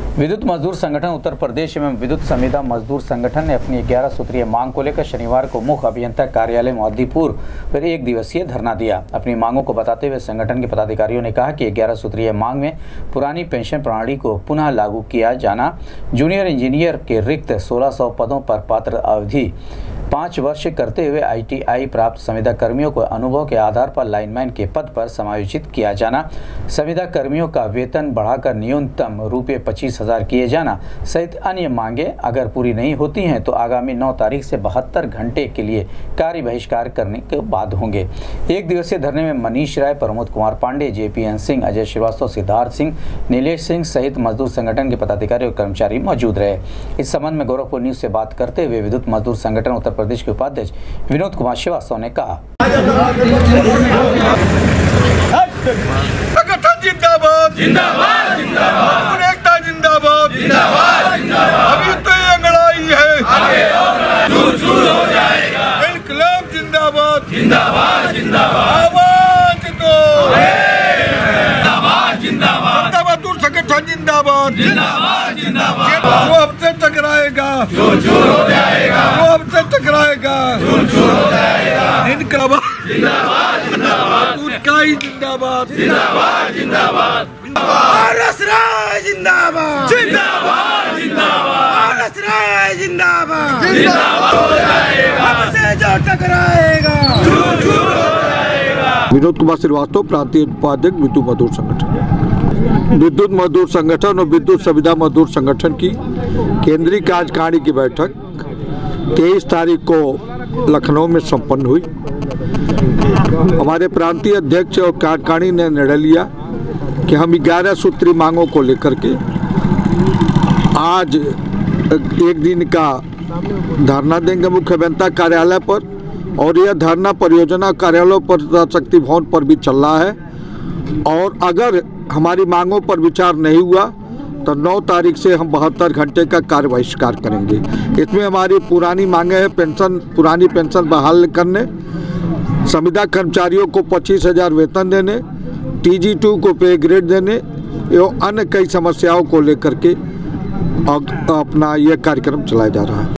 विद्युत मजदूर संगठन उत्तर प्रदेश एवं विद्युत संविदा मजदूर संगठन ने अपनी 11 सूत्रीय मांग को लेकर शनिवार को मुख्य अभियंता कार्यालय मोहद्दीपुर पर एक दिवसीय धरना दिया। अपनी मांगों को बताते हुए संगठन के पदाधिकारियों ने कहा कि 11 सूत्रीय मांग में पुरानी पेंशन प्रणाली को पुनः लागू किया जाना, जूनियर इंजीनियर के रिक्त 1600 पदों पर पात्र अवधि 5 वर्ष करते हुए ITI प्राप्त संविदा कर्मियों को अनुभव के आधार पर लाइनमैन के पद पर समायोजित किया जाना, संविदा कर्मियों का वेतन बढ़ाकर न्यूनतम ₹25,000 किए जाना सहित अन्य मांगे अगर पूरी नहीं होती हैं तो आगामी 9 तारीख से 72 घंटे के लिए कार्य बहिष्कार करने के बाद होंगे। एक दिवसीय धरने में मनीष राय, प्रमोद कुमार पांडे, JPN सिंह, अजय श्रीवास्तव, सिद्धार्थ सिंह, नीलेश सिंह सहित मजदूर संगठन के पदाधिकारी और कर्मचारी मौजूद रहे। इस संबंध में गोरखपुर न्यूज से बात करते हुए विद्युत मजदूर संगठन उत्तर प्रदेश के उपाध्यक्ष विनोद कुमार श्रीवास्तव ने कहा, जिंदाबाद जिंदाबाद जिंदाबाद, एकता जिंदाबाद जिंदाबाद जिंदाबाद, अभी तो ये लड़ाई है आगे और दूर हो जाएगा। इनकलाब जिंदाबाद जिंदाबाद जिंदाबाद, आवाज दो जिंदाबाद जिंदाबाद, मजदूर संगठन जिंदाबाद जिंदाबाद जिंदाबाद, वो हमसे टकराएगा चूर हो जाएगा, वो हमसे टकराएगा चूर हो जाएगा। इनकलाब जिंदाबाद जिंदाबाद, उनकाई जिंदाबाद जिंदाबाद जिंदाबाद, आरएस राय जिंदाबाद जिंदाबाद जिंदाबाद, आरएस राय जिंदाबाद जिंदाबाद हो जाएगा, हमसे जो टकराएगा चूर हो जाएगा। विनोद कुमार श्रीवास्तव, प्रांतीय उपाध्यक्ष विद्युत मजदूर संगठन। विद्युत मजदूर संगठन और विद्युत संविदा मजदूर संगठन की केंद्रीय कार्यकारिणी की बैठक 23 तारीख को लखनऊ में संपन्न हुई। हमारे प्रांतीय अध्यक्ष और कार्यकारिणी ने निर्णय लिया कि हम 11 सूत्री मांगों को लेकर के आज एक दिन का धरना देंगे मुख्य अभियंता कार्यालय पर, और यह धरना परियोजना कार्यालयों पर शक्ति भवन पर भी चल रहा है। और अगर हमारी मांगों पर विचार नहीं हुआ तो 9 तारीख से हम 72 घंटे का कार्य बहिष्कार करेंगे। इसमें हमारी पुरानी मांगे हैं पुरानी पेंशन बहाल करने, संविदा कर्मचारियों को 25,000 वेतन देने, TG2 को पे ग्रेड देने एवं अन्य कई समस्याओं को लेकर के अपना यह कार्यक्रम चलाया जा रहा है।